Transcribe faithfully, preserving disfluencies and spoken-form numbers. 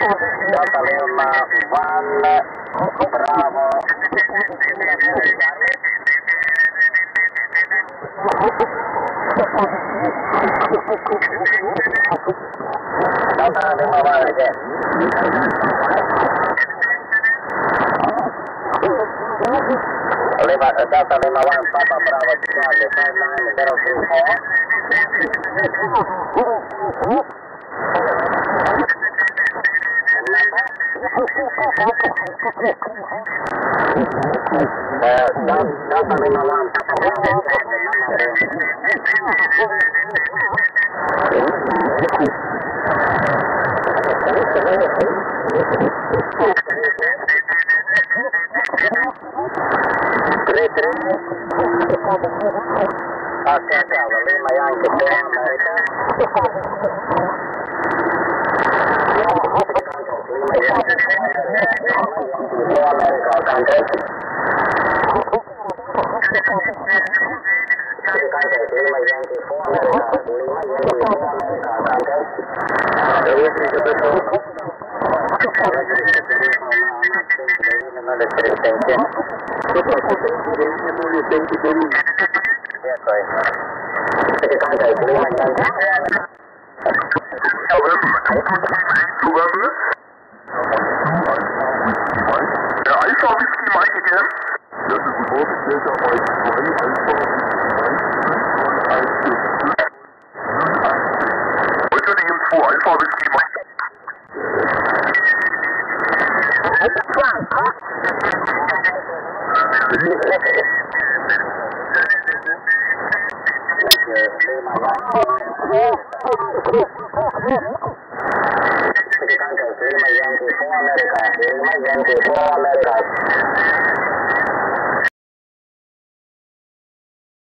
Delta Lima One Bravo. Delta Lima One again. Lima, Delta Lima One Papa Bravo Charlie five nine zero three four. Uh, Delta Lima One Papa Bravo three three. Okay, Bravo Lima Yankee four America. Lima Yankee four America contact. Contact Lima Yankee four America. Lima Yankee four America contact. Thank you. Yes, right. City contact Lima Yankee. Der Alpha Whisky Mike again. Das ist ein vorgestellter Mike zwei, Alpha Heute die Info, Alpha Whisky Mike. City contact Lima Yankee four America. Lima Yankee four America.